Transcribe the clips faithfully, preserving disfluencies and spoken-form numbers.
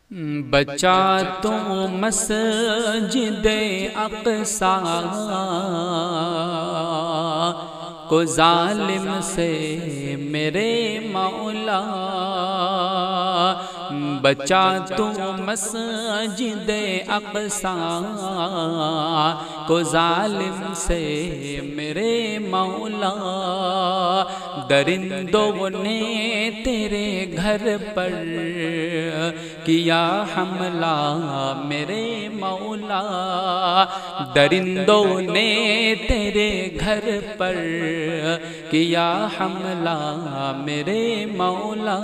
بچا تو مسجد اقصی کو ظالم سے میرے مولا، بچا تو مسجد اقصی کو ظالم سے میرے مولا، درندوں نے تیرے گھر پر کیا حملہ میرے مولا، درندوں نے تیرے گھر پر کیا حملہ میرے مولا،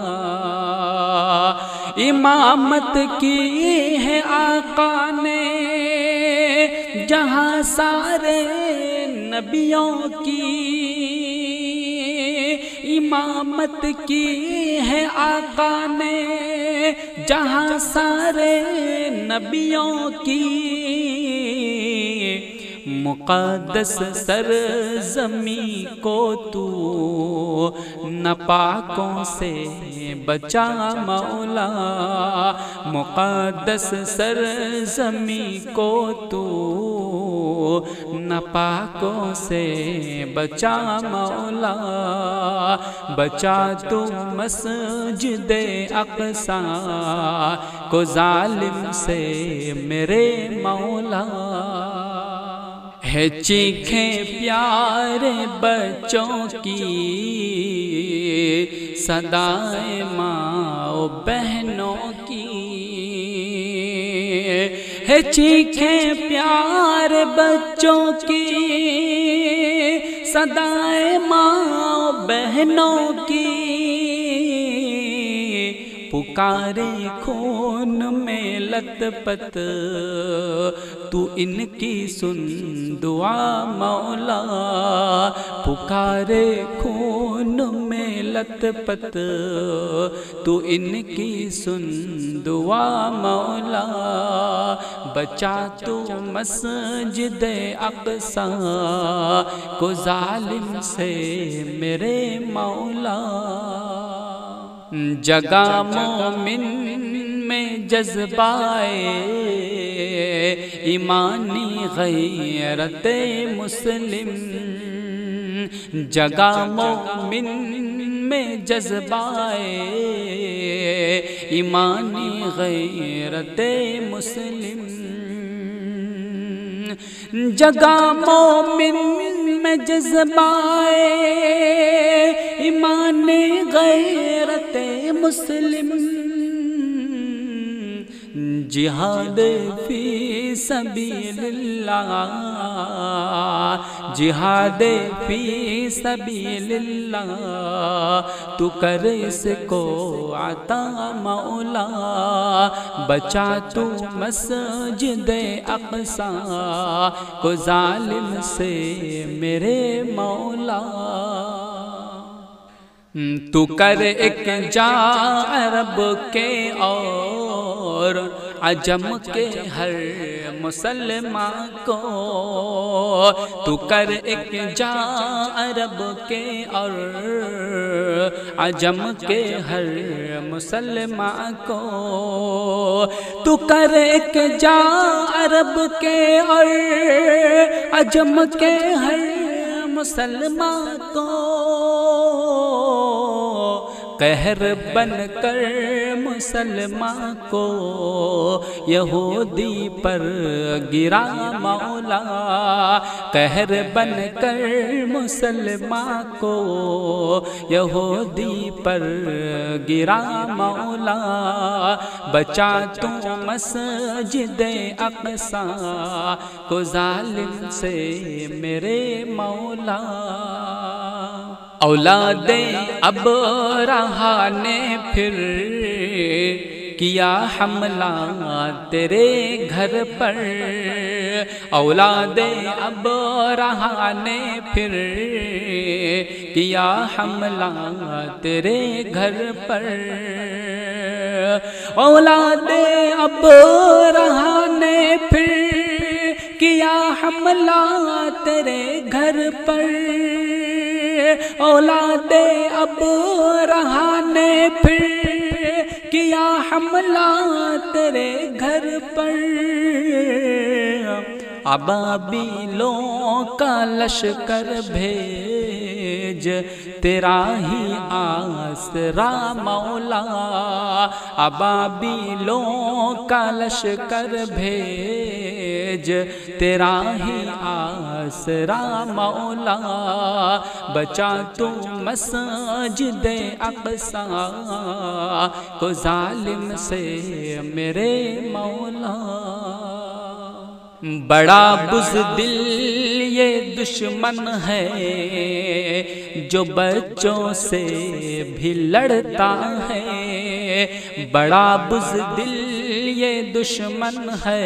امامت کی ہے آقا نے جہاں سارے نبیوں کی، امامت کی ہے آقا نے جہاں سارے نبیوں کی، مقدس سرزمین کو تو ناپاکوں سے بچا مولا، مقدس سرزمین کو تو ناپاکوں سے بچا مولا، بچا تو مسجد اقصی کو ظالم سے میرے مولا، ہے چیخیں پیارے بچوں کی صدائے ماں و بہنوں کی، ہے چیخیں پیارے بچوں کی صدائے ماں و بہنوں کی، پکارے خون میں لت پت تو ان کی سن دعا مولا، پکارے خون میں لت پت تو ان کی سن دعا مولا، بچا تو مسجد اقصی کو ظالم سے میرے مولا، جگہ مومن میں جذبائے ایمانی غیرت مسلم، جگہ مومن میں جذبائے ایمانی غیرت مسلم، جگہ مومن میں جذبائے ایمان غیرت مسلم، جہاد فی سبیل اللہ، جہاد فی سبیل اللہ تو کر اس کو عطا مولا، بچا تو مسجد اقصی کو ظالم سے میرے مولا، تو کر ایک جا عرب کے اور عجم کے ہر مسلمان کو، تو کر ایک جا عرب کے اور عجم کے ہر مسلمان کو، تو کر ایک جا عرب کے اور عجم کے ہر مسلمان کو، قہر بن کر مسلمان کو یہودی پر گرا مولا، قہر بن کر مسلمان کو یہودی پر گرا مولا، بچا تو مسجد اقصی کو ظالم سے میرے مولا، اولاد ابرہا نے پھر کیا حملہ تیرے گھر پر، اولاد ابرہا نے پھر کیا حملہ تیرے گھر پر، اولاد ابرہا نے پھر کیا حملہ تیرے گھر پر، اولاد ابرہا نے پھر کیا حملہ میرے گھر پر ابابیلوں کا لشکر بھیج، تیرا ہی آسرا مولا، ابابیلوں کا لشکر بھیج، تیرا ہی آسرا مولا، بچا تو مسجد اقصی کو ظالم سے میرے مولا۔ بڑا بزدل یہ دشمن ہے جو بچوں سے بھی لڑتا ہے، بڑا بزدل یہ دشمن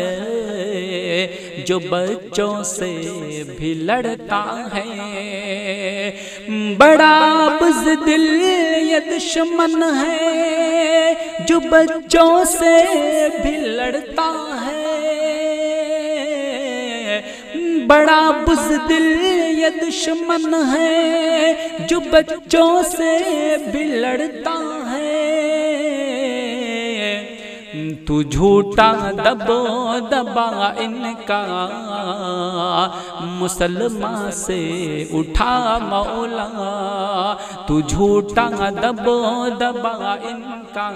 ہے جو بچوں سے بھی لڑتا ہے، بڑا بزدل یہ دشمن ہے جو بچوں سے بھی لڑتا ہے، بڑا بزدل یہ دشمن ہے جو بچوں سے بھی لڑتا ہے، تو جھوٹا دبو دبا ان کا مسلمان سے اٹھا مولا، تو جھوٹا دبو دبا ان کا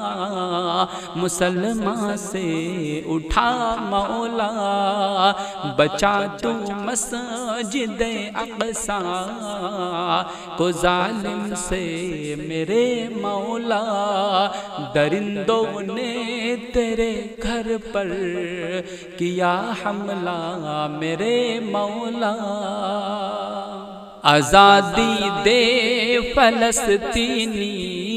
مسلمان سے اٹھا مولا، بچا تو مسجد اقصی کو ظالم سے میرے مولا، درندوں نے تیرے گھر پر کیا حملہ میرے مولا، آزادی دے فلسطینی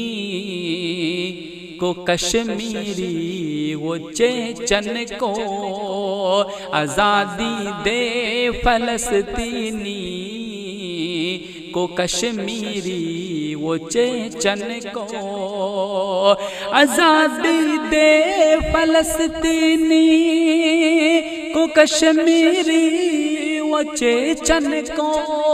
کو کشمیری وہ چیچن کو، آزادی دے فلسطینی کو کشمیری وہ چیچن کو، آزادی دے فلسطینی کو کشمیری وہ چیچن کو،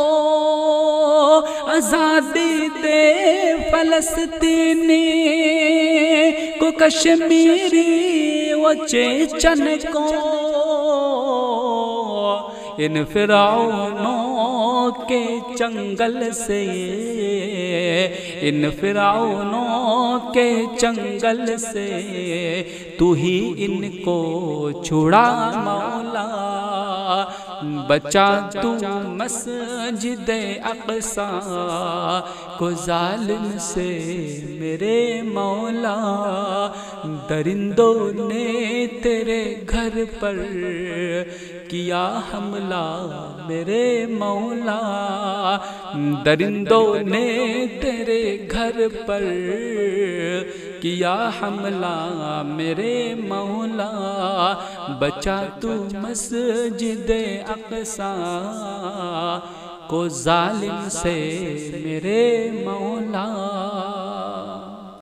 آزادی دے فلسطینی کو کشمیری وہ چیچن کو، ان فرعونوں کے چنگل سے، ان فرعونوں کے چنگل سے تو ہی ان کو چھڑا مولا، بچا تو مسجد اقصی کو ظالم سے میرے مولا، درندوں نے تیرے گھر پر کیا حملہ میرے مولا، درندوں نے تیرے گھر پر کیا حملہ میرے مولا، بچا تو مسجد اقصی کو ظالم سے میرے مولا۔